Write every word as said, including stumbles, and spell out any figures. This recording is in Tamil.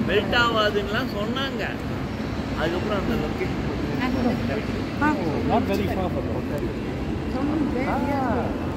மெல்ட் ஆகாதுன்னெலாம் சொன்னாங்க. அதுக்கப்புறம் அந்த location Not very far from the hotel.